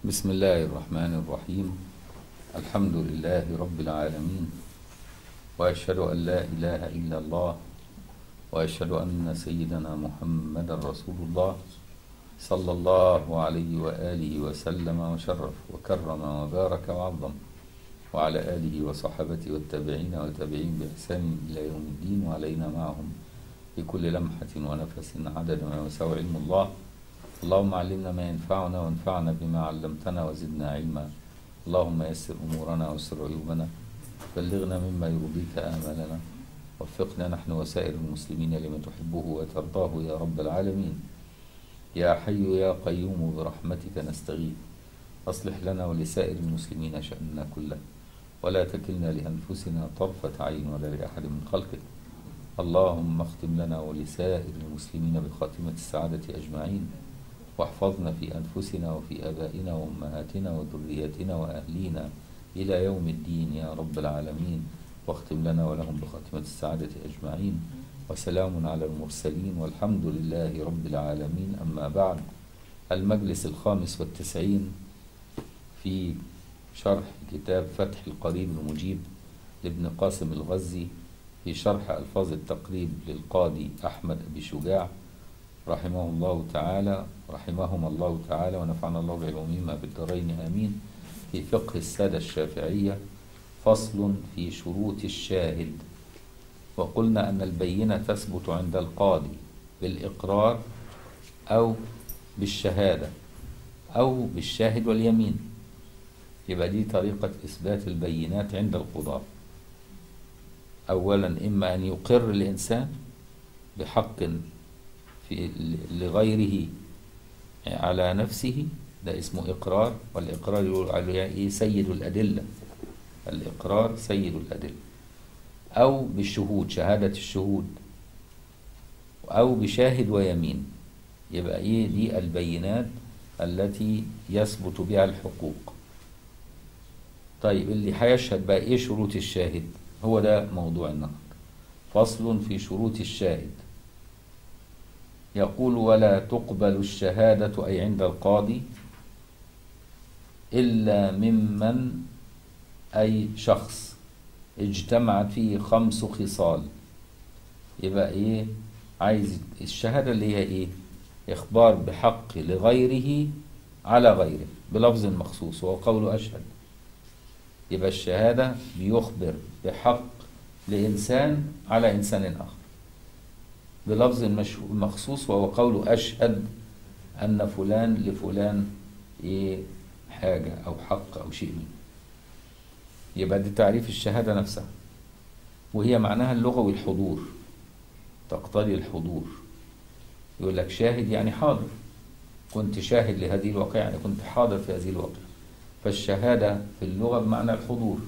بسم الله الرحمن الرحيم. الحمد لله رب العالمين، وأشهد أن لا إله إلا الله، وأشهد أن سيدنا محمد رسول الله صلى الله عليه وآله وسلم وشرف وكرم وبارك وعظم، وعلى آله وصحبه والتابعين وتابعين بإحسان إلى يوم الدين، وعلينا معهم بكل لمحة ونفس عدد ما يساوي علم الله. اللهم علمنا ما ينفعنا وانفعنا بما علمتنا وزدنا علما. اللهم يسر أمورنا ويسر عيوبنا، بلغنا مما يرضيك آمالنا، وفقنا نحن وسائر المسلمين لما تحبه وترضاه يا رب العالمين. يا حي يا قيوم برحمتك نستغيث، أصلح لنا ولسائر المسلمين شأننا كله، ولا تكلنا لأنفسنا طرفة عين ولا لأحد من خلقك. اللهم اختم لنا ولسائر المسلمين بخاتمة السعادة أجمعين، واحفظنا في أنفسنا وفي آبائنا وأمهاتنا وذرياتنا وأهلينا إلى يوم الدين يا رب العالمين، واختم لنا ولهم بخاتمة السعادة أجمعين. وسلام على المرسلين والحمد لله رب العالمين. أما بعد، المجلس 95 في شرح كتاب فتح القريب المجيب لابن قاسم الغزي في شرح ألفاظ التقريب للقاضي أحمد أبي شجاع رحمهم الله تعالى ونفعنا الله بعلومهما في الدارين آمين. في فقه السادة الشافعية، فصل في شروط الشاهد. وقلنا أن البينة تثبت عند القاضي بالإقرار أو بالشهادة أو بالشاهد واليمين. يبقى دي طريقة إثبات البينات عند القضاة. أولا، إما أن يقر الإنسان بحق لغيره على نفسه، ده اسمه إقرار، والإقرار يقول عليه سيد الأدلة، الإقرار سيد الأدلة. أو بالشهود، شهادة الشهود، أو بشاهد ويمين. يبقى دي البينات التي يثبت بها الحقوق. طيب، اللي هيشهد بقى إيه شروط الشاهد؟ هو ده موضوع النهارده. فصل في شروط الشاهد. يقول: ولا تقبل الشهادة أي عند القاضي إلا ممن أي شخص اجتمعت فيه 5 خصال. يبقى عايز الشهادة اللي هي إخبار بحق لغيره على غيره بلفظ مخصوص، وهو قول أشهد. يبقى الشهادة بيخبر بحق لإنسان على إنسان آخر بلفظ مخصوص، وهو قول أشهد أن فلان لفلان حاجة أو حق أو شيء منه. يبقى دي تعريف الشهادة نفسها، وهي معناها اللغوي الحضور، تقتضي الحضور. يقول لك شاهد يعني حاضر، كنت شاهد لهذه الواقعة، يعني كنت حاضر في هذه الواقعة. فالشهادة في اللغة بمعنى الحضور.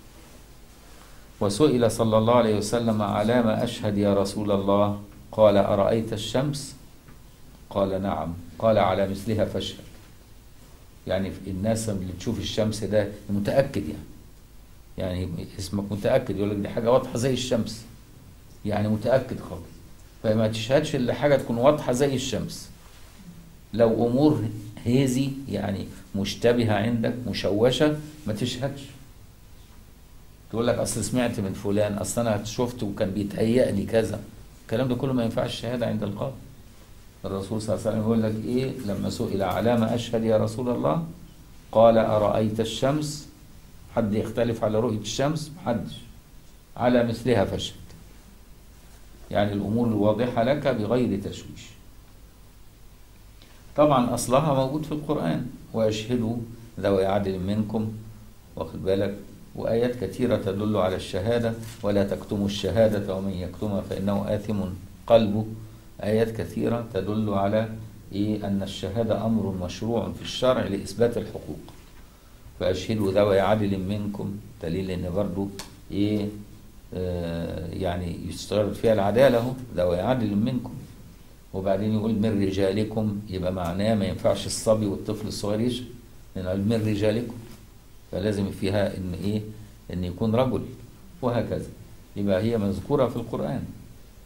وسئل صلى الله عليه وسلم: على ما أشهد يا رسول الله؟ قال: أرأيت الشمس؟ قال: نعم. قال: على مثلها فاشهد. يعني الناس اللي تشوف الشمس ده متأكد، يعني اسمك متأكد، يقول لك دي حاجة واضحة زي الشمس، يعني متأكد خالص. فما تشهدش إلا حاجة تكون واضحة زي الشمس. لو أمور هيزي يعني مشتبهة عندك مشوشة ما تشهدش. تقول لك أصل سمعت من فلان، أصل أنا شفته وكان بيتهيأ لي كذا. الكلام ده كله ما ينفعش الشهادة عند القاضي. الرسول صلى الله عليه وسلم يقول لك لما سئل: على ما أشهد يا رسول الله؟ قال: أرأيت الشمس؟ حد يختلف على رؤية الشمس؟ محدش. على مثلها فاشهد، يعني الأمور الواضحة لك بغير تشويش. طبعا أصلها موجود في القرآن: وأشهدوا ذوي عدل منكم، واخد بالك، وآيات كثيرة تدل على الشهادة: ولا تكتموا الشهادة ومن يكتمها فإنه آثم قلبه. آيات كثيرة تدل على أن الشهادة أمر مشروع في الشرع لإثبات الحقوق. فأشهدوا ذوي عدل منكم، دليل إن برضو يعني يشترط فيها العدالة، ذوي عدل منكم. وبعدين يقول: من رجالكم، يبقى معناه ما ينفعش الصبي والطفل الصغير يشهد، لأن من رجالكم فلازم فيها إن يكون رجل، وهكذا. يبقى هي مذكورة في القرآن،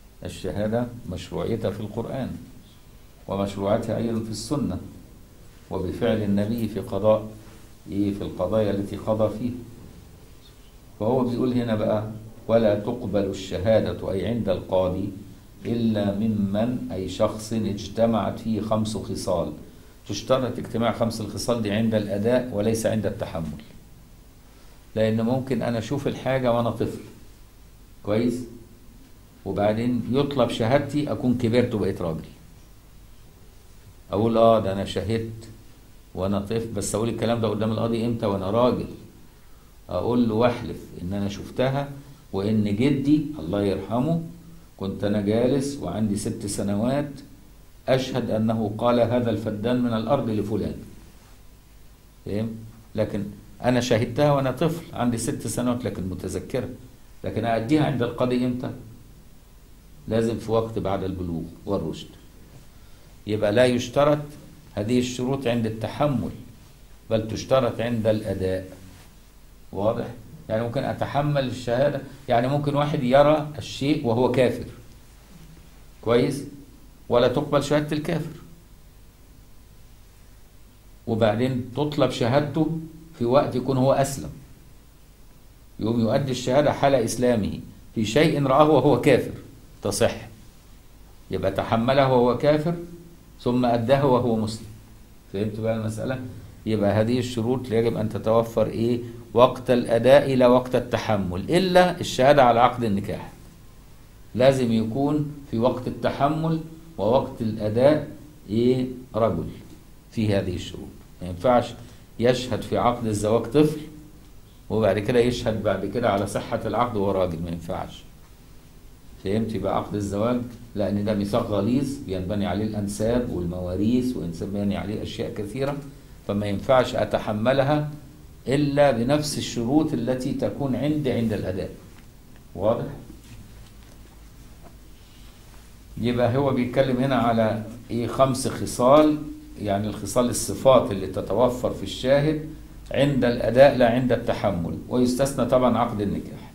الشهادة مشروعيتها في القرآن، ومشروعاتها أيضا في السنة. وبفعل النبي في قضاء في القضايا التي قضى فيها. فهو بيقول هنا بقى: ولا تقبل الشهادة أي عند القاضي إلا ممن أي شخص اجتمعت فيه 5 خصال. تشترط اجتماع 5 الخصال دي عند الأداء وليس عند التحمل، لأن ممكن أنا أشوف الحاجة وأنا طفل كويس، وبعدين يطلب شهادتي أكون كبرت وبقيت راجل، أقول ده أنا شهدت وأنا طفل، بس أقول الكلام ده قدام القاضي إمتى؟ وأنا راجل. أقول له واحلف إن أنا شفتها، وإن جدي الله يرحمه كنت أنا جالس وعندي 6 سنوات أشهد أنه قال هذا الفدان من الأرض لفلان. فهم؟ لكن أنا شهدتها وأنا طفل عندي 6 سنوات لكن متذكرة، لكن أديها عند القاضي إمتى؟ لازم في وقت بعد البلوغ والرشد. يبقى لا يشترط هذه الشروط عند التحمل، بل تشترط عند الأداء. واضح؟ يعني ممكن أتحمل الشهادة، يعني ممكن واحد يرى الشيء وهو كافر كويس، ولا تقبل شهادة الكافر، وبعدين تطلب شهادته في وقت يكون هو أسلم، يقوم يؤدي الشهادة حال إسلامه في شيء رآه وهو كافر تصح، يبقى تحمله وهو كافر ثم أداه وهو مسلم. فهمت بقى المسألة؟ يبقى هذه الشروط يجب أن تتوفر وقت الأداء لا وقت التحمل، إلا الشهادة على عقد النكاح لازم يكون في وقت التحمل ووقت الأداء رجل في هذه الشروط. ما ينفعش يشهد في عقد الزواج طفل وبعد كده يشهد بعد كده على صحة العقد وهو راجل، ما ينفعش. فهمت؟ يبقى عقد الزواج لأن ده ميثاق غليظ بينبني عليه الأنساب والمواريث وينبني عليه أشياء كثيرة، فما ينفعش أتحملها إلا بنفس الشروط التي تكون عند الأداء. واضح؟ يبقى هو بيتكلم هنا على 5 خصال، يعني الخصال الصفات اللي تتوفر في الشاهد عند الأداء لا عند التحمل، ويستثنى طبعا عقد النكاح.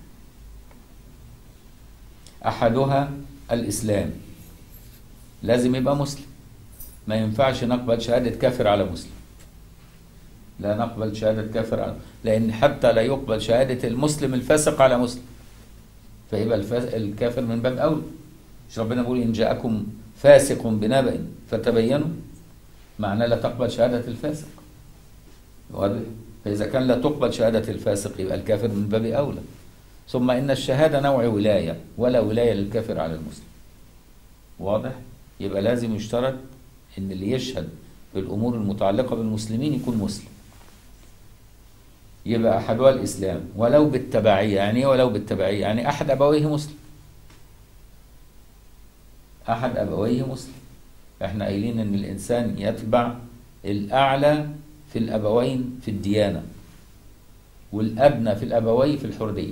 أحدها الإسلام، لازم يبقى مسلم، ما ينفعش نقبل شهادة كافر على مسلم، لا نقبل شهادة كافر على، لأن حتى لا يقبل شهادة المسلم الفاسق على مسلم، فيبقى الكافر من باب أولى. مش ربنا بيقول إن جاءكم فاسق بنبأ فتبينوا، معناه لا تقبل شهادة الفاسق. واضح؟ فإذا كان لا تقبل شهادة الفاسق يبقى الكافر من باب أولى. ثم إن الشهادة نوع ولاية، ولا ولاية للكافر على المسلم. واضح؟ يبقى لازم يشترط إن اللي يشهد بالأمور المتعلقة بالمسلمين يكون مسلم. يبقى أحدها الإسلام ولو بالتبعية. يعني إيه ولو بالتبعية؟ يعني أحد أبويه مسلم، أحد أبويه مسلم. إحنا قايلين إن الإنسان يتبع الأعلى في الأبوين في الديانة، والأدنى في الأبوين في الحرية.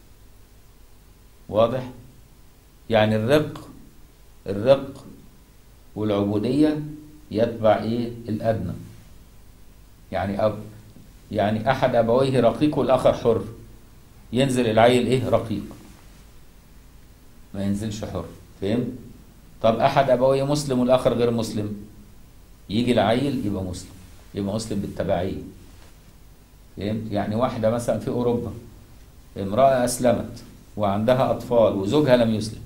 واضح؟ يعني الرق والعبودية يتبع الأدنى. يعني أحد أبويه رقيق والآخر حر، ينزل العيل رقيق، ما ينزلش حر. فهمت؟ طب أحد أبويه مسلم والآخر غير مسلم، يجي العيل يبقى مسلم، يبقى مسلم بالتبعية. فهمت؟ يعني واحدة مثلا في أوروبا، امرأة أسلمت وعندها أطفال وزوجها لم يسلم،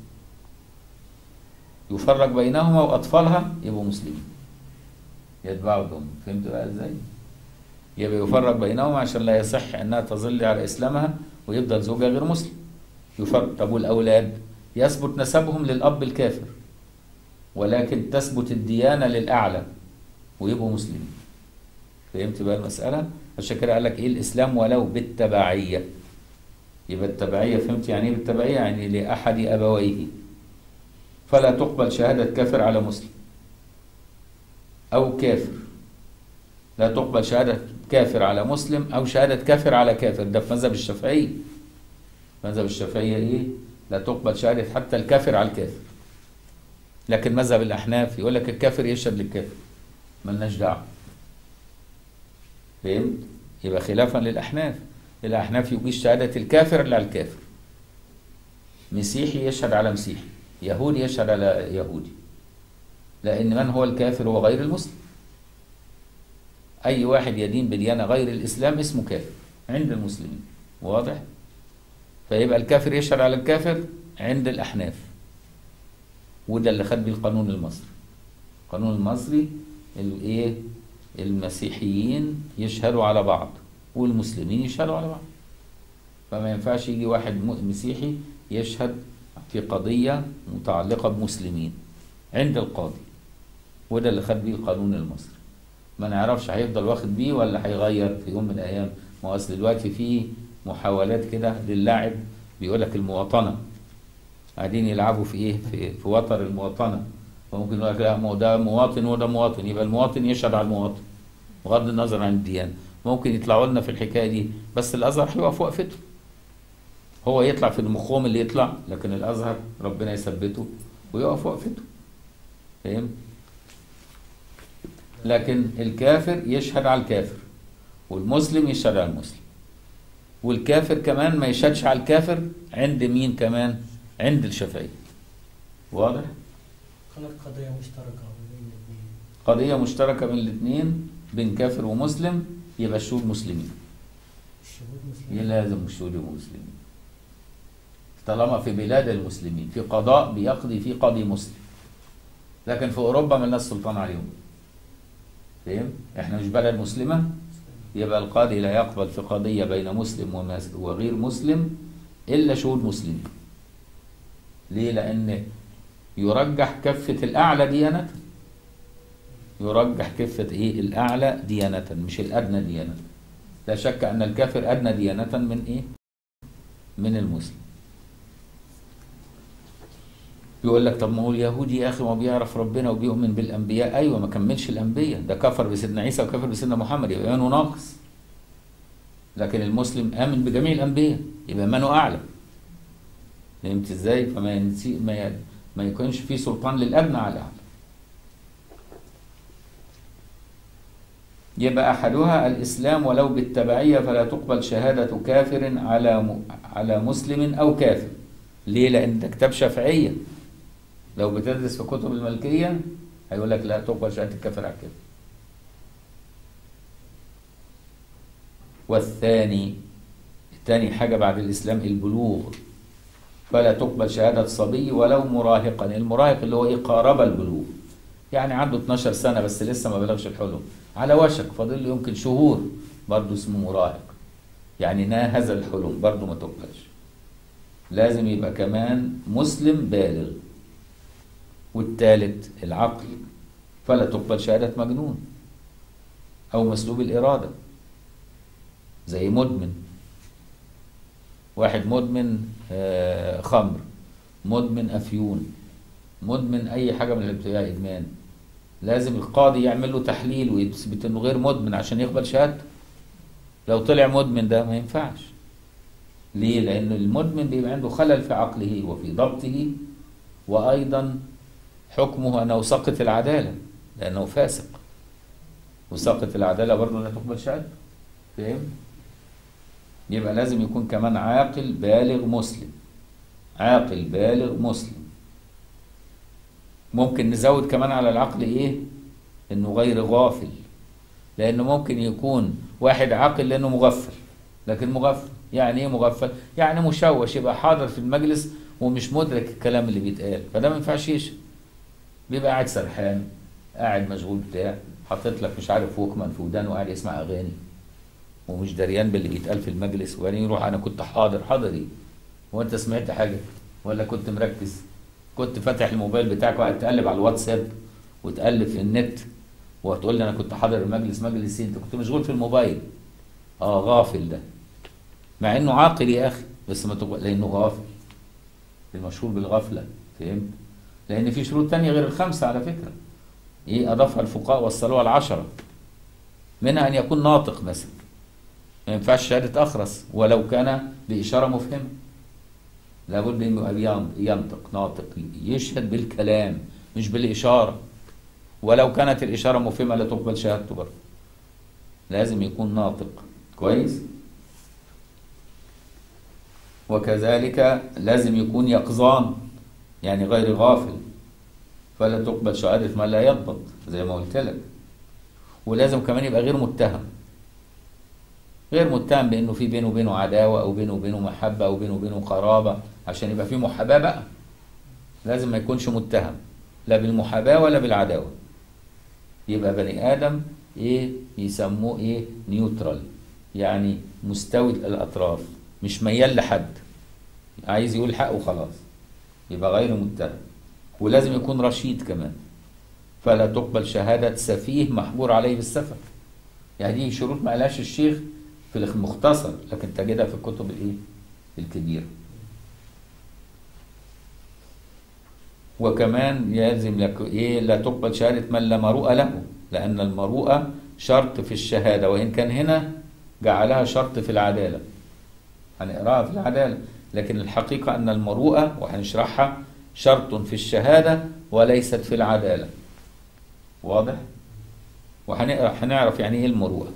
يفرق بينهما وأطفالها يبقوا مسلمين، يتبعوا الأم. فهمت بقى إزاي؟ يبقى يفرق بينهما عشان لا يصح أنها تظل على إسلامها ويفضل زوجها غير مسلم. يفرق. طب والأولاد يثبت نسبهم للأب الكافر، ولكن تثبت الديانة للأعلى ويبقوا مسلمين. فهمت بقى المسألة؟ عشان كده قال لك الإسلام ولو بالتبعية. يبقى التبعية، فهمت يعني ايه بالتبعية؟ يعني لأحد أبويه، فلا تقبل شهادة كافر على مسلم أو كافر، لا تقبل شهادة كافر على مسلم أو شهادة كافر على كافر. ده في مذهب الشافعية. مذهب الشافعية لا تقبل شهادة حتى الكافر على الكافر. لكن مذهب الأحناف يقول لك الكافر يشهد للكافر، ملناش دعوة. فهمت؟ يبقى خلافا للأحناف. الأحناف يجيش شهادة الكافر على الكافر، مسيحي يشهد على مسيحي، يهودي يشهد على يهودي، لأن من هو الكافر هو غير المسلم. أي واحد يدين بديانة غير الإسلام اسمه كافر عند المسلمين. واضح؟ فيبقى الكافر يشهد على الكافر عند الأحناف، وده اللي خد بيه القانون المصري. القانون المصري الايه؟ المسيحيين يشهدوا على بعض والمسلمين يشهدوا على بعض. فما ينفعش يجي واحد مسيحي يشهد في قضية متعلقة بمسلمين عند القاضي، وده اللي خد بيه القانون المصري. ما نعرفش هيفضل واخد بيه ولا هيغير في يوم من الأيام. ما هو أصل دلوقتي في محاولات كده للعب، بيقول لك المواطنة، قاعدين يلعبوا في إيه؟ في وتر المواطنة. فممكن يقول لك لا، ما هو ده مواطن وده مواطن، يبقى المواطن يشهد على المواطن بغض النظر عن الديانة. ممكن يطلعوا لنا في الحكاية دي، بس الأزهر هيقف وقفته. هو يطلع في المخوم اللي يطلع، لكن الأزهر ربنا يثبته ويقف وقفته. فاهم؟ لكن الكافر يشهد على الكافر، والمسلم يشهد على المسلم، والكافر كمان ما يشهدش على الكافر عند مين كمان؟ عند الشافعية. واضح؟ كانت قضية مشتركة بين الاثنين. قضية مشتركة بين الاثنين، بين كافر ومسلم، يبقى الشهود مسلمين. الشهود مسلمين. لازم الشهود يبقوا مسلمين. طالما في بلاد المسلمين، في قضاء بيقضي فيه قاضي مسلم. لكن في أوروبا ملناش سلطان عليهم. فاهم؟ احنا مش بلد مسلمة، يبقى القاضي لا يقبل في قضية بين مسلم وغير مسلم إلا شهود مسلمين. ليه؟ لأن يرجح كفة الأعلى ديانة. يرجح كفة إيه؟ الأعلى ديانة مش الأدنى ديانة. لا شك أن الكافر أدنى ديانة من إيه؟ من المسلم. يقول لك طب ما هو اليهودي يا أخي ما بيعرف ربنا وبيؤمن بالأنبياء. أيوة، ما كملش الأنبياء، ده كفر بسيدنا عيسى وكفر بسيدنا محمد، يبقى إيمانه ناقص. لكن المسلم آمن بجميع الأنبياء، يبقى إيمانه أعلى. فهمت إزاي؟ فما ما يكونش في سلطان للأدنى على الأعلى. يبقى أحدها الإسلام ولو بالتبعية، فلا تقبل شهادة كافر على مسلم أو كافر. ليه؟ لأن ده كتاب شافعية. لو بتدرس في كتب الملكية هيقول لك لا تقبل شهادة الكافر على الكافر. والثاني، تاني حاجة بعد الإسلام البلوغ، فلا تقبل شهادة صبي ولو مراهقا. المراهق اللي هو إيه؟ قارب البلوغ، يعني عنده 12 سنة بس لسه ما بلغش الحلم، على وشك، فاضل له يمكن شهور، برضه اسمه مراهق، يعني ناهز الحلم، برضه ما تقبلش. لازم يبقى كمان مسلم بالغ. والثالث العقل، فلا تقبل شهادة مجنون أو مسلوب الإرادة، زي مدمن. واحد مدمن خمر، مدمن أفيون، مدمن أي حاجة من الابتلاء إدمان، لازم القاضي يعمل له تحليل ويثبت إنه غير مدمن عشان يقبل شهادته. لو طلع مدمن ده ما ينفعش. ليه؟ لأن المدمن بيبقى عنده خلل في عقله وفي ضبطه، وأيضا حكمه أنه سقط العدالة لأنه فاسق، وسقط العدالة برضه لا تقبل شهادته. فاهم؟ يبقى لازم يكون كمان عاقل بالغ مسلم. عاقل بالغ مسلم. ممكن نزود كمان على العقل إيه؟ إنه غير غافل، لأنه ممكن يكون واحد عاقل لأنه مغفل. لكن مغفل يعني إيه مغفل؟ يعني مشوش، يبقى حاضر في المجلس ومش مدرك الكلام اللي بيتقال، فده ما ينفعش يشهد. بيبقى قاعد سرحان، قاعد مشغول بتاع، حاطط لك مش عارف ووكمان في ودانه وقاعد يسمع أغاني ومش دريان باللي بيتقال في المجلس، وبعدين يروح أنا كنت حاضر. حاضر إيه؟ هو أنت سمعت حاجة؟ ولا كنت مركز؟ كنت فاتح الموبايل بتاعك وقاعد تقلب على الواتساب وتقلب في النت وتقول لي أنا كنت حاضر المجلس؟ مجلس إيه؟ أنت كنت مشغول في الموبايل. غافل ده، مع إنه عاقل يا أخي، بس ما تقول لأنه غافل، المشهور بالغفلة. فهمت؟ لأن في شروط تانية غير الخمسة على فكرة، إيه أضافها الفقهاء وصلوها 10، منها أن يكون ناطق مثلا، ما ينفعش شهادة أخرس ولو كان بإشارة مفهمة، لابد أنه ينطق، ناطق، يشهد بالكلام مش بالإشارة، ولو كانت الإشارة مفهمة لا تقبل شهادته برضه، لازم يكون ناطق كويس. وكذلك لازم يكون يقظان، يعني غير غافل، فلا تقبل شهادة ما لا يضبط زي ما قلت لك. ولازم كمان يبقى غير متهم، غير متهم بانه في بينه وبينه عداوه او بينه وبينه محبه او بينه وبينه قرابه، عشان يبقى في محاباه بقى لازم ما يكونش متهم لا بالمحاباه ولا بالعداوه. يبقى بني ادم ايه يسموه ايه نيوترال، يعني مستوي الاطراف، مش ميال لحد، عايز يقول حق وخلاص، يبقى غير متهم. ولازم يكون رشيد كمان، فلا تقبل شهادة سفيه محجور عليه بالسفه. يعني دي شروط ما قالهاش الشيخ في المختصر، لكن تجدها في الكتب الايه الكبيرة. وكمان يلزم لك ايه لا تقبل شهادة من لا مروءة له، لأن المروءة شرط في الشهادة، وإن كان هنا جعلها شرط في العدالة، هنقراها في العدالة، لكن الحقيقة أن المروءة وهنشرحها شرط في الشهادة وليست في العدالة. واضح؟ هنعرف يعني ايه المروءة.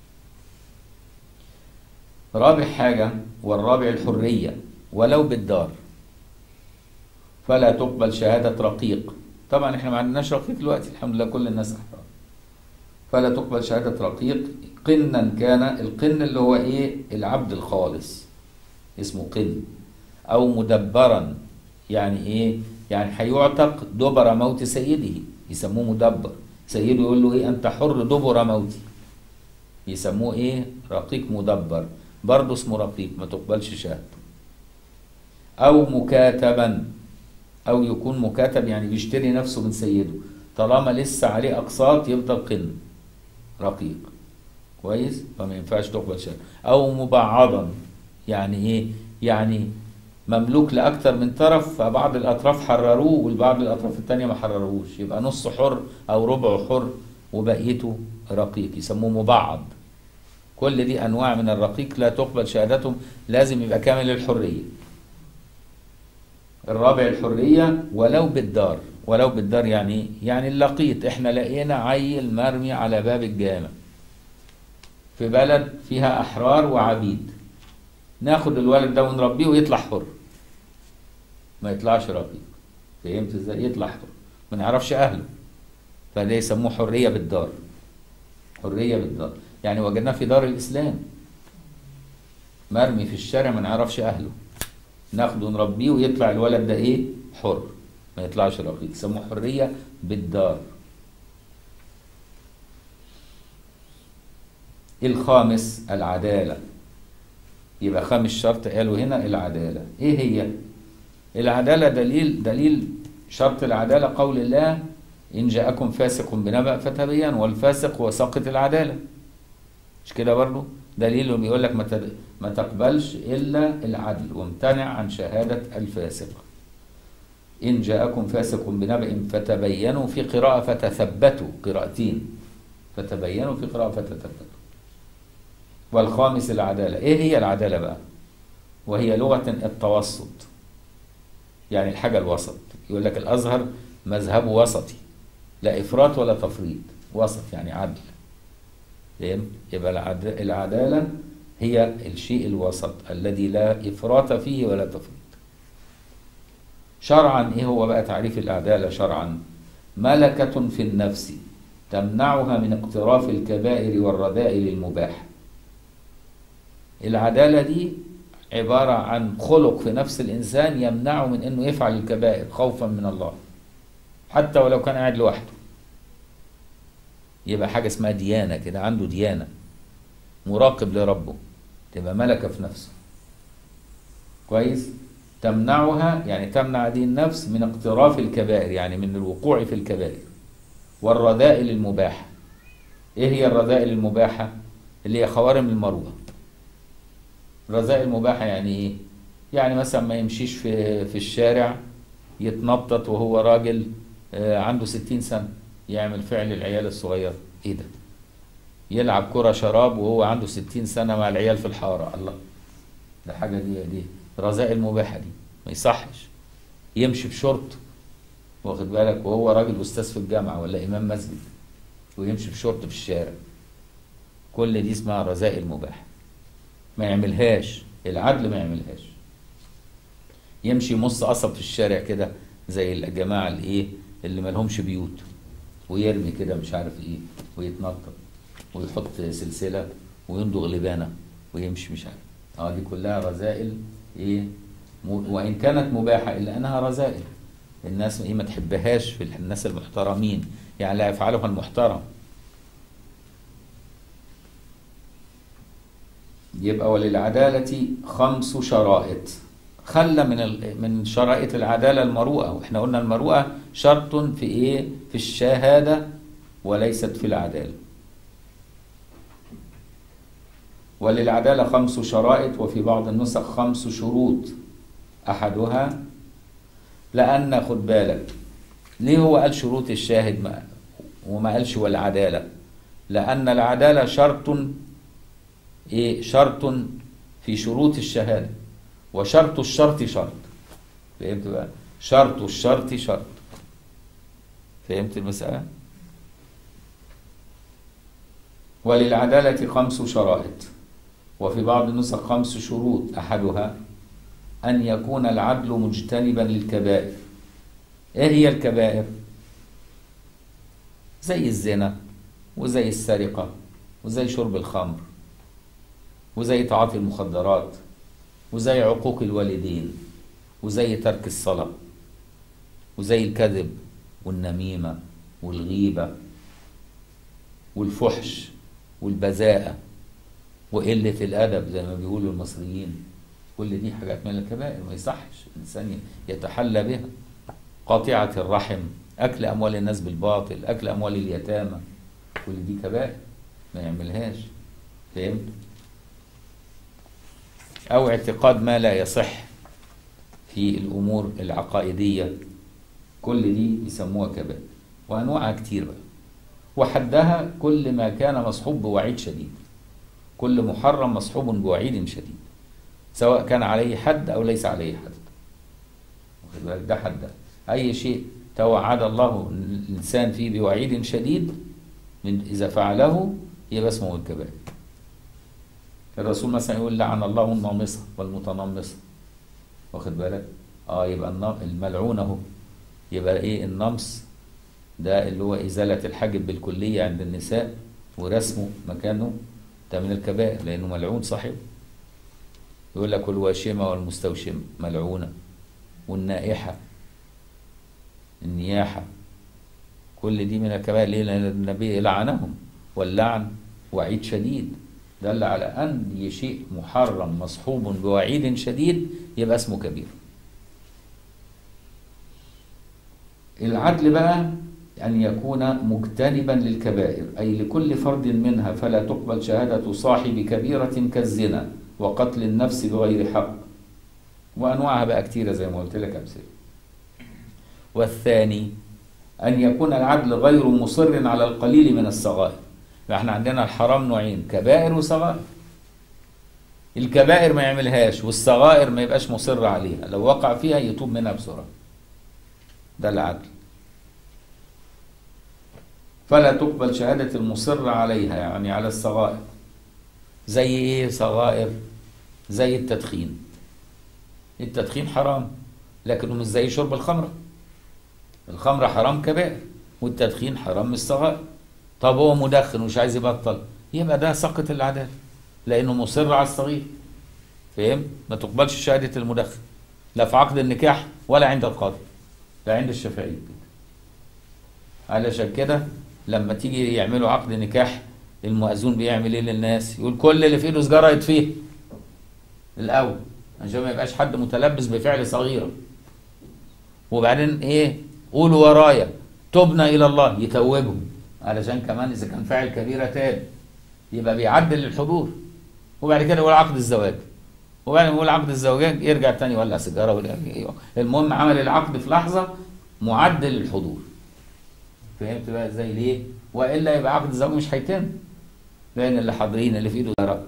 رابع حاجة والرابع الحرية ولو بالدار، فلا تقبل شهادة رقيق. طبعا احنا ما عندناش رقيق دلوقتي الحمد لله، كل الناس احرار. فلا تقبل شهادة رقيق قنا كان، القن اللي هو ايه العبد الخالص اسمه قن، او مدبرا، يعني ايه يعني هيعتق دبر موت سيده يسموه مدبر، سيده يقول له ايه انت حر دبر موتي، يسموه ايه رقيق مدبر، برضه اسمه رقيق ما تقبلش شهادته. او مكاتبا، او يكون مكاتب يعني بيشتري نفسه من سيده، طالما لسه عليه اقساط يفضل قن رقيق كويس، فما ينفعش تقبل شهادته. او مبعضا، يعني ايه يعني مملوك لاكثر من طرف، فبعض الاطراف حرروه والبعض الاطراف الثانيه ما حرروش، يبقى نص حر او ربع حر وبقيته رقيق، يسموه مبعض. كل دي انواع من الرقيق لا تقبل شهادتهم، لازم يبقى كامل الحريه. الرابع الحريه ولو بالدار، ولو بالدار يعني يعني اللقيط، احنا لقينا عيل مرمي على باب الجامع في بلد فيها احرار وعبيد، ناخد الولد ده ونربيه ويطلع حر، ما يطلعش رقيق. فهمت ازاي؟ يطلع حر، ما نعرفش اهله، فده يسموه حريه بالدار. حريه بالدار يعني وجدناه في دار الاسلام مرمي في الشارع ما نعرفش اهله، ناخده ونربيه ويطلع الولد ده ايه حر، ما يطلعش رقيق، يسموه حريه بالدار. الخامس العداله، يبقى خامس شرط قالوا هنا العداله. ايه هي العداله؟ دليل شرط العداله قول الله ان جاءكم فاسق بنبأ فتبينوا، والفاسق هو ساقط العداله، مش كده برضه؟ دليل بيقول لك ما تقبلش الا العدل، وامتنع عن شهاده الفاسق. ان جاءكم فاسق بنبأ فتبينوا، في قراءه فتثبتوا، قراءتين، فتبينوا في قراءه فتثبتوا. والخامس العداله. ايه هي العداله بقى؟ وهي لغه التوسط، يعني الحاجه الوسط. يقول لك الازهر مذهبه وسطي، لا افراط ولا تفريط، وسط يعني عدل. فهمت؟ يبقى العداله هي الشيء الوسط الذي لا افراط فيه ولا تفريط. شرعا ايه هو بقى تعريف العداله شرعا؟ ملكه في النفس تمنعها من اقتراف الكبائر والرذائل المباحه. العداله دي عباره عن خلق في نفس الانسان يمنعه من انه يفعل الكبائر خوفا من الله، حتى ولو كان قاعد لوحده. يبقى حاجه اسمها ديانه كده، عنده ديانه، مراقب لربه، تبقى ملكه في نفسه كويس. تمنعها يعني تمنع دي النفس من اقتراف الكبائر، يعني من الوقوع في الكبائر، والرذائل المباحه. ايه هي الرذائل المباحه؟ اللي هي خوارم المروءه. الرذائل المباحه يعني ايه؟ يعني مثلا ما يمشيش في الشارع يتنطط وهو راجل عنده 60 سنه، يعمل فعل العيال الصغير. ايه ده؟ يلعب كرة شراب وهو عنده 60 سنة مع العيال في الحارة. الله، ده حاجة دي رذائل مباحة، دي ما يصحش. يمشي بشورت، واخد بالك، وهو راجل أستاذ في الجامعة ولا إمام مسجد، ويمشي بشورت في الشارع، كل دي اسمها رذائل مباحة، ما يعملهاش، العدل ما يعملهاش. يمشي مص قصب في الشارع كده زي الجماعة اللي ما لهمش بيوت، ويرمي كده مش عارف ايه، ويتنطط ويحط سلسلة ويندغ لبانة ويمشي مش عارف. دي كلها رذائل ايه، وان كانت مباحة الا انها رذائل. الناس ايه ما تحبهاش في الناس المحترمين، يعني لا يفعلها المحترم. يبقى وللعدالة 5 شرائط. خلى من شرائط العدالة المروءة، واحنا قلنا المروءة شرط في ايه؟ في الشهادة وليست في العدالة. وللعدالة 5 شرائط، وفي بعض النسخ 5 شروط. أحدها، لأن خد بالك ليه هو قال شروط الشاهد وما قالش والعدالة؟ لأن العدالة شرط إيه؟ شرط في شروط الشهادة، وشرط الشرط شرط. فهمت بقى؟ شرط الشرط شرط. فهمت المسألة؟ وللعدالة 5 شرائط، وفي بعض النسخ 5 شروط. أحدها أن يكون العدل مجتنبا للكبائر. إيه هي الكبائر؟ زي الزنا، وزي السرقة، وزي شرب الخمر، وزي تعاطي المخدرات، وزي عقوق الوالدين، وزي ترك الصلاة، وزي الكذب والنميمة والغيبة والفحش والبذاءة وقلة الأدب زي ما بيقولوا المصريين. كل دي حاجات من الكبائر ما يصحش الإنسان يتحلى بها. قاطعة الرحم، أكل أموال الناس بالباطل، أكل أموال اليتامى، كل دي كبائر ما يعملهاش. فهمت؟ أو اعتقاد ما لا يصح في الأمور العقائدية، كل دي يسموها كبائر، وأنواعها كتير بقى. وحدها كل ما كان مصحوب بوعيد شديد، كل محرم مصحوب بوعيد شديد، سواء كان عليه حد أو ليس عليه حد. واخد بالك؟ ده حد. أي شيء توعد الله الإنسان فيه بوعيد شديد من إذا فعله يبقى اسمه الكبائر. الرسول مثلا يقول لعن الله النامصة والمتنمصة. واخد بالك؟ يبقى الملعون اهو. يبقى ايه النمص؟ ده اللي هو إزالة الحاجب بالكلية عند النساء ورسمه مكانه، ده من الكبائر لأنه ملعون صاحبه. يقول لك الواشمة والمستوشمة ملعونة، والنائحة، النياحة، كل دي من الكبائر. ليه؟ لأن النبي لعنهم، واللعن وعيد شديد، دل على أن شيء محرم مصحوب بوعيد شديد يبقى اسمه كبير. العدل بقى أن يكون مجتنبا للكبائر، أي لكل فرد منها، فلا تقبل شهادة صاحب كبيرة كالزنا وقتل النفس بغير حق، وأنواعها بقى كتيرة زي ما قلت لك أمثلة. والثاني أن يكون العدل غير مصر على القليل من الصغائر. فإحنا عندنا الحرام نوعين، كبائر وصغائر. الكبائر ما يعملهاش، والصغائر ما يبقاش مصر عليها، لو وقع فيها يتوب منها بسرعة. ده العدل. فلا تقبل شهادة المصر عليها، يعني على الصغائر. زي ايه صغائر؟ زي التدخين. التدخين حرام، لكنه مش زي شرب الخمرة. الخمرة حرام كبائر، والتدخين حرام من الصغائر. طب هو مدخن ومش عايز يبطل، يبقى ده سقط العدالة لأنه مصر على الصغير. فهم؟ ما تقبلش شهادة المدخن لا في عقد النكاح ولا عند القاضي، لا عند الشافعي. علشان كده لما تيجي يعملوا عقد نكاح، المؤذون بيعمل ايه للناس؟ يقول كل اللي في ايده سجاره يطفيه الاول عشان ما يبقاش حد متلبس بفعل صغيره. وبعدين ايه؟ قولوا ورايا تبنا الى الله، يتوبهم علشان كمان اذا كان فاعل كبيره تاب، يبقى بيعدل الحضور. وبعد كده يقول عقد الزواج، وبعدين يقول عقد الزواج يرجع تاني يولع سيجاره. المهم عمل العقد في لحظه معدل الحضور. فهمت بقى ازاي؟ ليه؟ والا يبقى عقد الزواج مش هيتم، لان اللي حاضرين اللي في ايده سيجاره،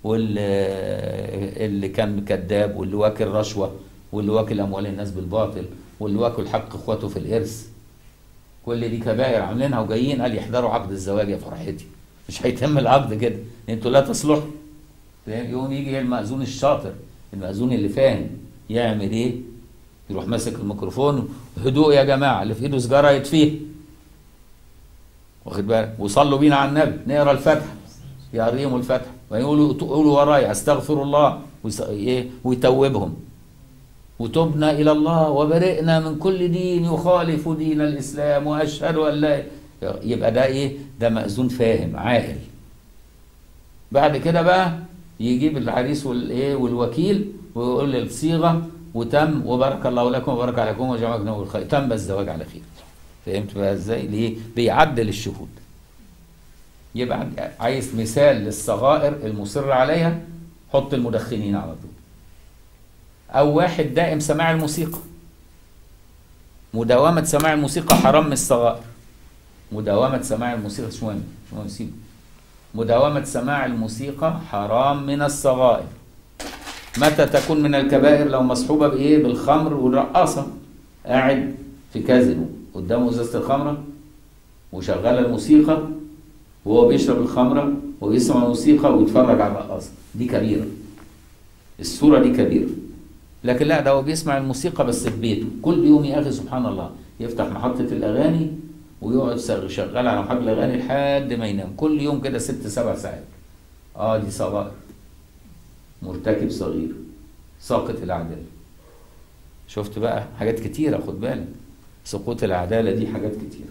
واللي كان كذاب، واللي واكل رشوه، واللي واكل اموال الناس بالباطل، واللي واكل حق اخواته في الارث، كل دي كبائر عاملينها وجايين قال يحضروا عقد الزواج. يا فرحتي، مش هيتم العقد كده، انتوا لا تصلحوا. يوم يجي المأذون الشاطر، المأذون اللي فاهم يعمل ايه؟ يروح ماسك الميكروفون، هدوء يا جماعه، اللي في ايده سيجاره يطفيه. واخد بالك؟ وصلوا بينا على النبي، نقرا الفاتحه يقريهم الفاتحه ويقولوا قولوا ورايا استغفر الله ويتوبهم. وتبنا الى الله وبرئنا من كل دين يخالف دين الاسلام واشهد ان لا. يبقى ده ايه؟ ده مأذون فاهم عاقل. بعد كده بقى يجيب العريس والوكيل ويقول الصيغه وتم وبارك الله لكم وبارك عليكم وجمعكم بالخير، تم الزواج على خير. فهمت بقى ازاي؟ ليه؟ بيعدل الشهود. يبقى عايز مثال للصغائر المصر عليها، حط المدخنين على طول. او واحد دائم سماع الموسيقى، مداومة سماع الموسيقى حرام من الصغائر. مداومة سماع الموسيقى شو نسيب، مداومة سماع الموسيقى حرام من الصغائر. متى تكون من الكبائر؟ لو مصحوبة بايه؟ بالخمر والرقاصة. قاعد في كازينو قدامه ازازة الخمرة وشغال الموسيقى وهو بيشرب الخمرة ويسمع الموسيقى ويتفرج على الرقاصة، دي كبيرة. الصورة دي كبيرة. لكن لا، ده هو بيسمع الموسيقى بس في بيته كل يوم يا اخي، سبحان الله، يفتح محطة الأغاني ويقعد شغال على محطة الأغاني لحد ما ينام كل يوم كده 6-7 ساعات. دي صغائر، مرتكب صغير، ساقط العدالة. شفت بقى حاجات كتيرة، خد بالك، سقوط العدالة دي حاجات كتيرة.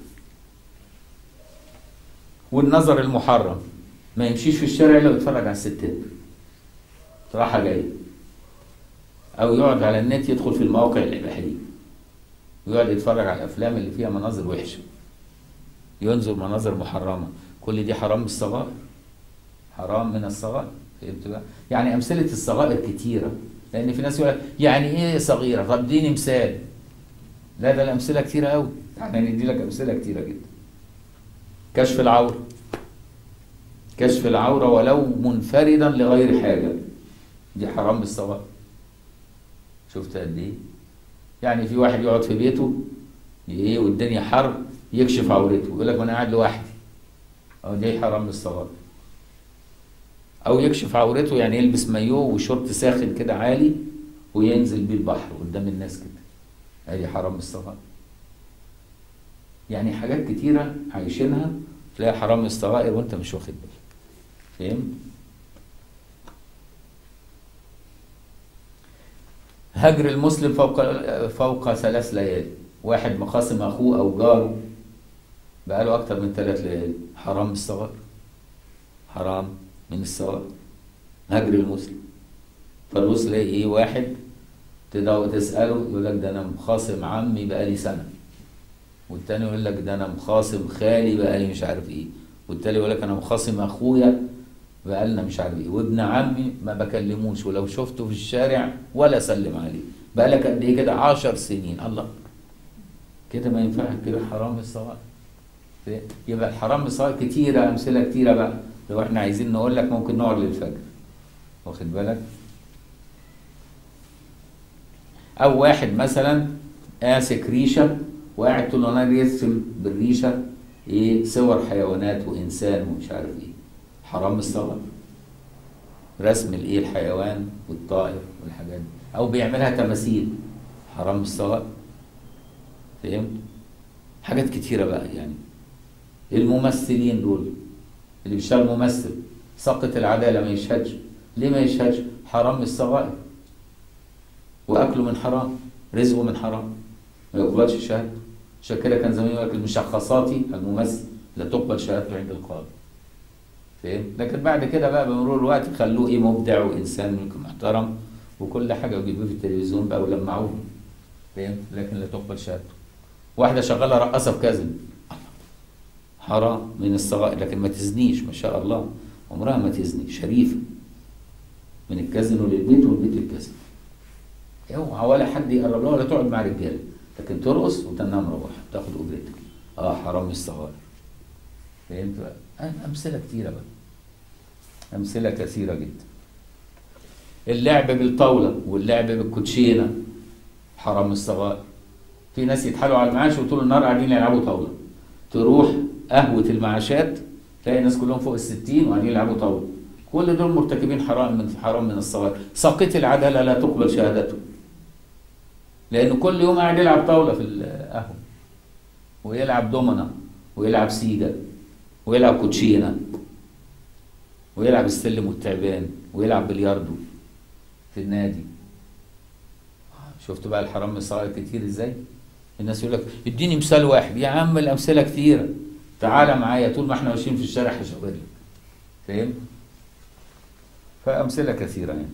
والنظر المحرم، ما يمشيش في الشارع الا يتفرج على الستات راحة جاية، او يقعد على النت يدخل في المواقع الاباحيه ويقعد يتفرج على الافلام اللي فيها مناظر وحشه، ينظر مناظر محرمه. كل دي حرام من الصغائر، حرام من الصغائر. فهمت بقى؟ يعني امثله الصغائر كتيره، لان في ناس يقول يعني ايه صغيره؟ طب اديني مثال. لا، ده الامثله كتيره قوي، احنا ندي لك امثله كتيره جدا. كشف العوره، كشف العوره ولو منفردا لغير حاجه، دي حرام بالصغائر. شفت قد ايه؟ يعني في واحد يقعد في بيته والدنيا حر يكشف عورته ويقول لك ما انا قاعد لوحدي، دي حرام بالصغائر. او يكشف عورته يعني يلبس مايوه وشورت ساخن كده عالي وينزل بيه البحر قدام الناس كده، دي حرام بالصغائر. يعني حاجات كتيره عايشينها تلاقي حرام بالصغائر وانت مش واخد بالك. فاهم؟ هجر المسلم فوق 3 ليالي. واحد مخاصم اخوه او جاره بقاله اكتر من 3 ليالي، حرام بالصغائر، حرام من الصغائر هجر المسلم. فالبص تلاقي واحد تساله يقول لك ده انا مخاصم عمي بقالي سنه، والتاني يقول لك ده انا مخاصم خالي بقالي مش عارف ايه، والتالي يقول لك انا مخاصم اخويا بقالنا مش عارف ايه، وابن عمي ما بكلموش ولو شفته في الشارع ولا سلم عليه، بقالك قد ايه كده؟ 10 سنين. الله، كده ما ينفعش، كده حرام الصغائر. يبقى الحرام الصغائر كتيره، امثله كتيره بقى. لو احنا عايزين نقول لك ممكن نقعد للفجر، واخد بالك؟ او واحد مثلا ماسك ريشه وقاعد طول النهار يرسم بالريشه صور حيوانات وانسان ومش عارف ايه، حرام الصغائر. رسم الحيوان والطائر والحاجات دي، او بيعملها تماثيل، حرام الصغائر. فهمت؟ حاجات كتيره بقى. يعني الممثلين دول اللي بيشتغل ممثل سقط العداله، ما يشهدش. ليه ما يشهدش؟ حرام الصغائر. واكله من حرام، رزقه من حرام، ما يقبلش شهادته. عشان كده كان زمان يقول لك المشخصاتي الممثل لا تقبل شهادته عند القاضي. فاهم؟ لكن بعد كده بقى بمرور الوقت خلوه مبدع وانسان محترم وكل حاجه، ويجيبوه في التلفزيون بقى ولمعوه. فاهم؟ لكن لا تقبل شهادته. واحده شغاله رقاصه في كازينو، حرام من الصغائر. لكن ما تزنيش، ما شاء الله، عمرها ما تزني، شريفه. من الكازينو للبيت والبيت للكازينو، اوعى ولا حد يقرب لها ولا تقعد مع رجاله، لكن ترقص وتنام مروحه تاخد اجرتك. حرام الصغائر. فهمت بقى؟ امثله كتيره بقى، امثله كثيره جدا. اللعب بالطاوله واللعب بالكوتشينه حرام الصغائر. في ناس يتحالوا على المعاش وطول النهار قاعدين يلعبوا طاوله، تروح قهوه المعاشات تلاقي الناس كلهم فوق ال60 وقاعدين يلعبوا طاوله. كل دول مرتكبين حرام من الصغائر. ساقط العداله لا تقبل شهادته، لانه كل يوم قاعد يلعب طاوله في القهوه ويلعب دومنا ويلعب سيجا ويلعب كوتشينة ويلعب السلم والتعبان ويلعب بلياردو في النادي. شفت بقى الحرام من الصغائر كتير ازاي؟ الناس يقول لك اديني مثال واحد. يا عم الامثله كتيره، تعالى معايا طول ما احنا ماشيين في الشارع هشاور لك. فاهم؟ فامثله كثيره يعني.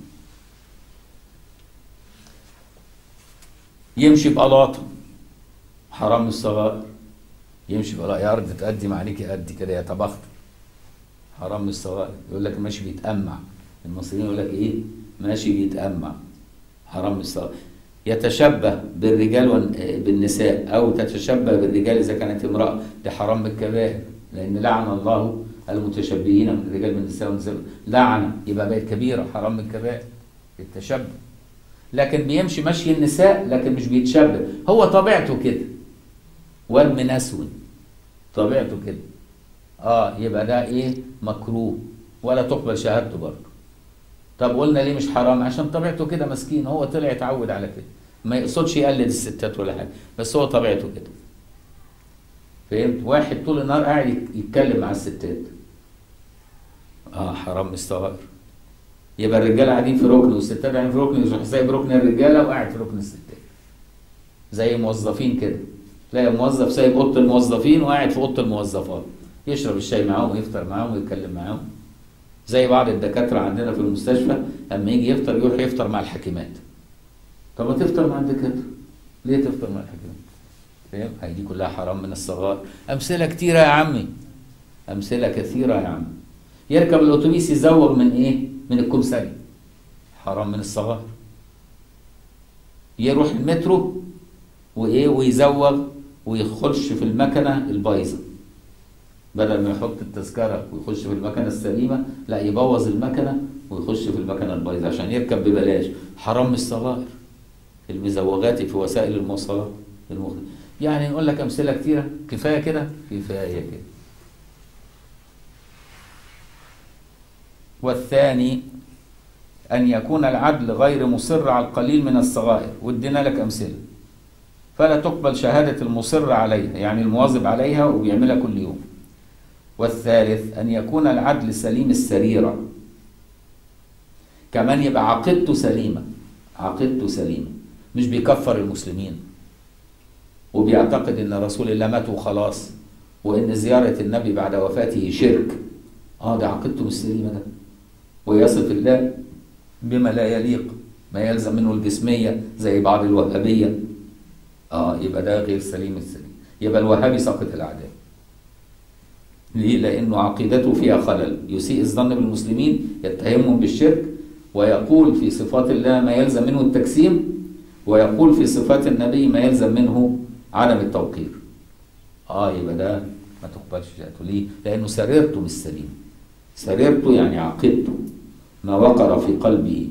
يمشي بقلاطه، حرام من الصغائر. يمشي بقلاطه، يا ارض تقدم عليك قد كده يا طبخت، حرام من الصغائر. يقول لك ماشي بيتأمع، المصريين يقول لك ايه؟ ماشي بيتأمع، حرام من الصغائر. يتشبه بالرجال بالنساء او تتشبه بالرجال اذا كانت امراه، ده حرام بالكبائر، لان لعن الله المتشبهين من الرجال بالنساء والنساء، لعنه، يبقى بقت كبيره، حرام بالكبائر التشبه. لكن بيمشي مشي النساء لكن مش بيتشبه، هو طبيعته كده، والمنسون طبيعته كده، يبقى ده ايه؟ مكروه ولا تقبل شهادته برضه. طب قلنا ليه مش حرام؟ عشان طبيعته كده مسكين، هو طلع يتعود على كده، ما يقصدش يقلد الستات ولا حاجه، بس هو طبيعته كده. فهمت؟ واحد طول النهار قاعد يتكلم مع الستات، حرام من الصغائر. يبقى الرجاله قاعدين في ركن والستات قاعدين في ركن، يروح سايب ركن الرجاله وقاعد في ركن الستات. زي موظفين كده، تلاقي موظف سايب اوضه الموظفين وقاعد في اوضه الموظفات، يشرب الشاي معاهم ويفطر معاهم ويتكلم معاهم. زي بعض الدكاتره عندنا في المستشفى لما يجي يفطر يروح يفطر مع الحكيمات. طب ما تفطر مع الدكاتره، ليه تفطر مع الحكيمات؟ فاهم؟ هي دي كلها حرام من الصغائر. امثله كتيره يا عمي، امثله كثيره يا عم. يركب الاتوبيس يزوغ من ايه؟ من الكمثري، حرام من الصغائر. يروح المترو وايه ويزوغ ويخش في المكنه البايظه، بدل ما يحط التذكره ويخش في المكنه السليمه، لا يبوظ المكنه ويخش في المكنه البايظه عشان يركب ببلاش، حرام من الصغائر. المزوغات في وسائل المواصلات يعني نقول لك امثله كتيره، كفايه كده، كفايه كده. والثاني ان يكون العدل غير مصر على القليل من الصغائر، وادينا لك امثله. فلا تقبل شهاده المصر عليها، يعني المواظب عليها وبيعملها كل يوم. والثالث أن يكون العدل سليم السريرة، كمان يبقى عقيدته سليمة، عقيدته سليمة، مش بيكفر المسلمين وبيعتقد أن رسول الله مات وخلاص، وأن زيارة النبي بعد وفاته شرك. ده عقيدته مش سليمة ده، ويصف الله بما لا يليق، ما يلزم منه الجسمية زي بعض الوهابية. يبقى ده غير سليم السليم، يبقى الوهابي ساقط الأعداء. ليه؟ لأنه عقيدته فيها خلل، يسيء الظن بالمسلمين، يتهمهم بالشرك، ويقول في صفات الله ما يلزم منه التجسيم، ويقول في صفات النبي ما يلزم منه عدم التوقير. يبقى ده ما تقبلش شهادته. ليه؟ لأنه سريرته مش سليم، سريرته يعني عقيدته ما وقر في قلبه.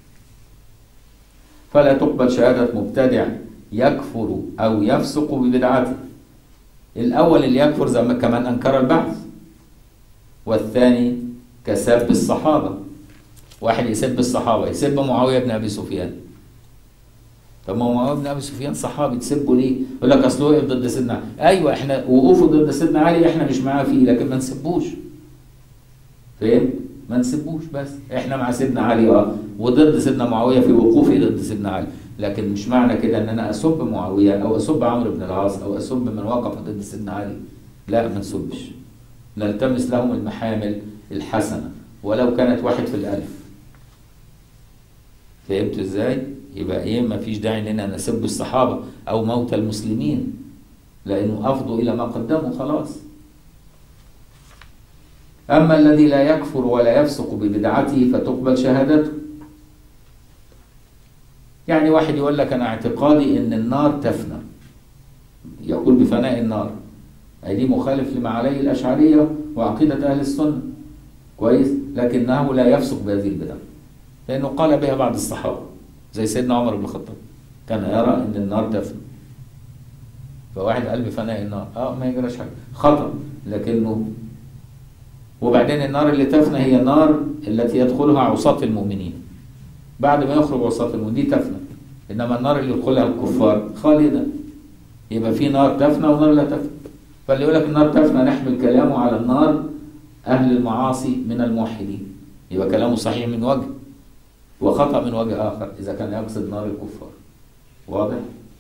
فلا تقبل شهادة مبتدع يكفر أو يفسق ببدعته. الأول اللي يكفر زي ما كمان أنكر البعث، والثاني كسب الصحابة. واحد يسب الصحابة، يسب معاوية بن أبي سفيان. طب ما معاوية بن أبي سفيان صحابي، تسبه ليه؟ يقول لك أصله وقف ضد سيدنا علي. أيوه، إحنا وقوفه ضد سيدنا علي إحنا مش معاه فيه، لكن ما نسبوش. فاهم؟ ما نسبوش، بس إحنا مع سيدنا علي وضد سيدنا معاوية في وقوفه ضد سيدنا علي، لكن مش معنى كده ان انا اسب معاويه او اسب عمرو بن العاص او اسب من وقف ضد سيدنا علي. لا، ما نسبش، نلتمس لهم المحامل الحسنه ولو كانت 1 في 1000. فهمت ازاي؟ يبقى ما فيش داعي اننا نسب الصحابه او موتى المسلمين، لانه افضوا الى ما قدموا خلاص. اما الذي لا يكفر ولا يفسق ببدعته فتقبل شهادته. يعني واحد يقول لك أنا اعتقادي إن النار تفنى، يقول بفناء النار، دي مخالف لما عليه الأشعرية وعقيدة أهل السنة، كويس، لكنه لا يفسق بهذه البدع، لأنه قال بها بعض الصحابة زي سيدنا عمر بن الخطاب، كان يرى إن النار تفنى. فواحد قال بفناء النار، ما يجراش حاجة، خطأ، لكنه وبعدين النار اللي تفنى هي النار التي يدخلها عصاة المؤمنين، بعد ما يخرج عصاة المؤمنين دي تفنى، انما النار اللي يدخلها الكفار خالدة. يبقى في نار تفنى ونار لا تفنى. فاللي يقول لك النار تفنى نحمل كلامه على النار أهل المعاصي من الموحدين، يبقى كلامه صحيح من وجه وخطأ من وجه آخر إذا كان يقصد نار الكفار. واضح؟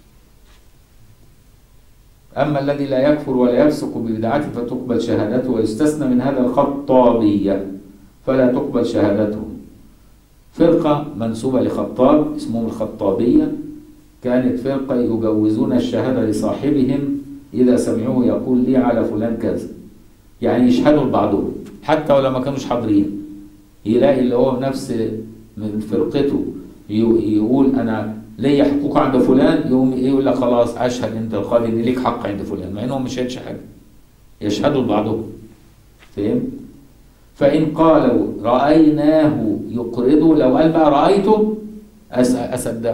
أما الذي لا يكفر ولا يفسق ببدعته فتقبل شهادته، ويستثنى من هذا الخطابية فلا تقبل شهادته. فرقة منسوبة لخطاب اسمهم الخطابية، كانت فرقة يجوزون الشهادة لصاحبهم إذا سمعوه يقول لي على فلان كذا، يعني يشهدوا لبعضهم حتى ولو ما كانوش حاضرين. يلاقي اللي هو نفس من فرقته يقول أنا ليا حقوق عند فلان، يقوم يقول لك خلاص أشهد أنت القاضي إن ليك حق عند فلان، مع إنهم مش شهدش حاجة، يشهدوا لبعضهم. فهم؟ فإن قالوا رأيناه يقرضه، لو قال بقى رأيته أصدقه،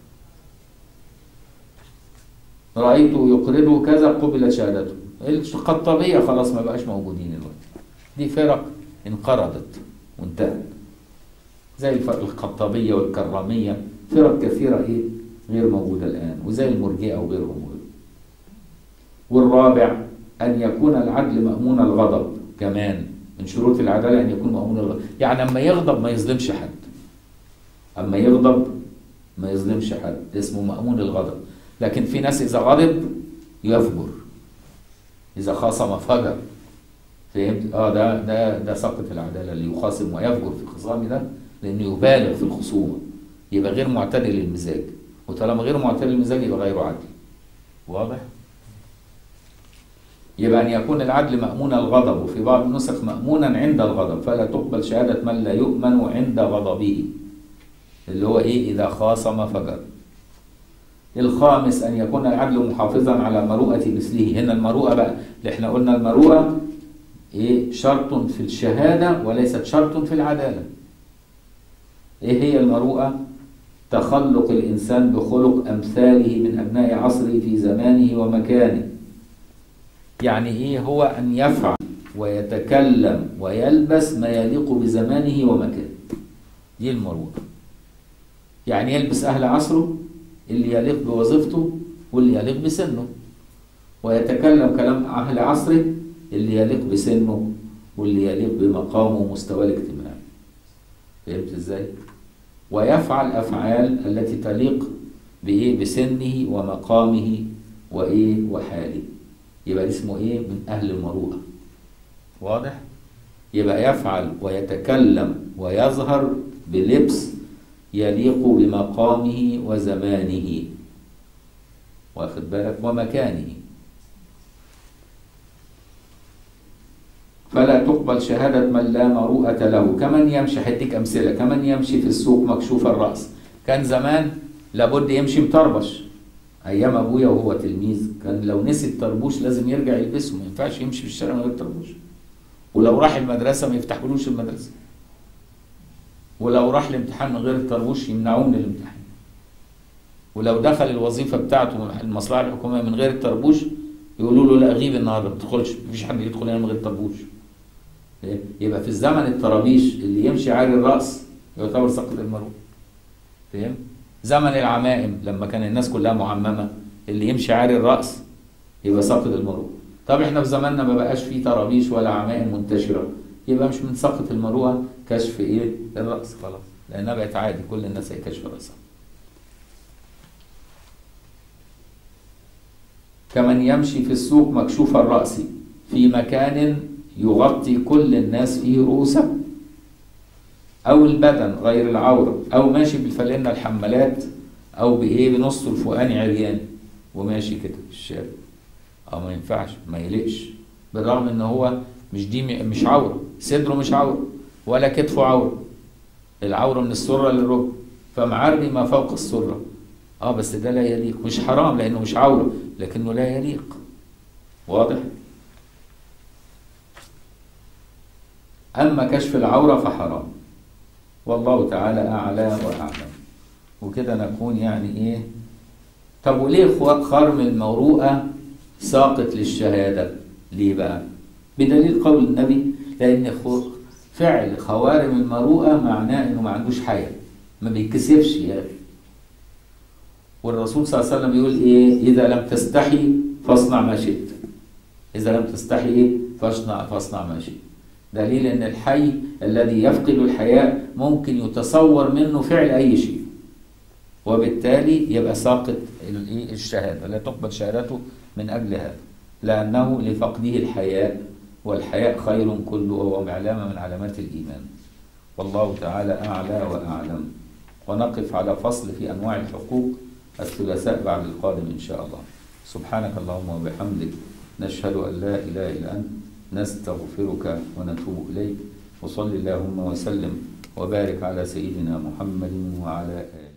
رأيته يقرضه كذا قبلت شهادته. الخطابية خلاص ما بقاش موجودين دلوقتي، دي فرق انقرضت وانتهت، زي الخطابية والكرامية، فرق كثيرة غير موجودة الآن، وزي المرجئة وغيرهم. والرابع أن يكون العدل مأمون الغضب، كمان من شروط العدالة أن يكون مأمون الغضب، يعني أما يغضب ما يظلمش حد، أما يغضب ما يظلمش حد، اسمه مأمون الغضب. لكن في ناس إذا غضب يفجر، إذا خاصم فجر. فهمت؟ ده سقط العدالة، اللي يخاصم ويفجر في خصامه ده لأنه يبالغ في الخصومة، يبقى غير معتدل المزاج، وطالما غير معتدل المزاج يبقى غير عدل. واضح؟ يبقى أن يكون العدل مأمون الغضب، وفي بعض النسخ مأمونا عند الغضب، فلا تقبل شهادة من لا يؤمن عند غضبه، اللي هو إذا خاصم فجر. الخامس أن يكون العدل محافظا على مروءة مثله. هنا المروءة بقى اللي احنا قلنا المروءة شرط في الشهادة وليست شرط في العدالة. هي المروءة؟ تخلق الإنسان بخلق أمثاله من أبناء عصره في زمانه ومكانه. يعني هو أن يفعل ويتكلم ويلبس ما يليق بزمانه ومكانه، دي المروءة. يعني يلبس أهل عصره اللي يليق بوظيفته واللي يليق بسنه، ويتكلم كلام أهل عصره اللي يليق بسنه واللي يليق بمقامه ومستواه الاجتماعي. فهمت ازاي؟ ويفعل أفعال التي تليق بسنه ومقامه وحاله، يبقى اسمه من أهل المروءة. واضح؟ يبقى يفعل ويتكلم ويظهر بلبس يليق بمقامه وزمانه، واخد بالك، ومكانه. فلا تقبل شهادة من لا مروءة له. كمن يمشي، هديك أمثلة، كمن يمشي في السوق مكشوف الرأس. كان زمان لابد يمشي مطربش، أيام أبويا وهو تلميذ كان لو نسي الطربوش لازم يرجع يلبسه، ما ينفعش يمشي في الشارع من غير طربوش. ولو راح المدرسة ما يفتحولوش المدرسة، ولو راح الامتحان من غير الطربوش يمنعوه من الامتحان، ولو دخل الوظيفة بتاعته المصلحة الحكومية من غير الطربوش يقولوا له لا غيب النهارده ما تدخلش، مفيش حد يدخل هنا من غير طربوش. يبقى في الزمن الطرابيش اللي يمشي عاري الرأس يعتبر سقط المروءة. فهم؟ زمن العمائم لما كان الناس كلها معممة اللي يمشي عاري الرأس يبقى سقط المروءة. طب احنا في زماننا ما بقاش فيه طرابيش ولا عمائم منتشرة، يبقى مش من سقط المروءة كشف الرأس خلاص، لأنها بقت عادي كل الناس هيكشف رأسها. كمن يمشي في السوق مكشوف الرأس في مكان يغطي كل الناس فيه رؤوسهم، أو البدن غير العورة، أو ماشي بالفلنة الحمالات، أو بنص الفوقاني عريان وماشي كده في الشارع، ما ينفعش، ما يليقش، بالرغم إن هو مش عورة، صدره مش عورة ولا كتفه عورة، العورة من السرة للركبة، فمعري ما فوق السرة. بس ده لا يليق، مش حرام لأنه مش عورة لكنه لا يليق. واضح؟ أما كشف العورة فحرام، والله تعالى أعلى وأعلم. وكده نكون طب وليه خرم المروءة ساقط للشهادة؟ ليه بقى؟ بدليل قول النبي، لأن فعل خوارم المروءة معناه إنه ما عندوش حياة، ما بيتكسفش يا أخي. والرسول صلى الله عليه وسلم يقول إذا لم تستحي فاصنع ما شئت. إذا لم تستحي إيه؟ فاصنع ما شئت. دليل أن الحي الذي يفقد الحياء ممكن يتصور منه فعل أي شيء، وبالتالي يبقى ساقط الشهادة، لا تقبل شهادته من أجل هذا، لأنه لفقده الحياء، والحياء خير كله وهو علامة من علامات الإيمان. والله تعالى أعلى وأعلم. ونقف على فصل في أنواع الحقوق الثلاثاء بعد القادم إن شاء الله. سبحانك اللهم وبحمدك، نشهد أن لا إله إلا أنت، نستغفرك ونتوب إليك. وصل اللهم وسلم وبارك على سيدنا محمد وعلى آله.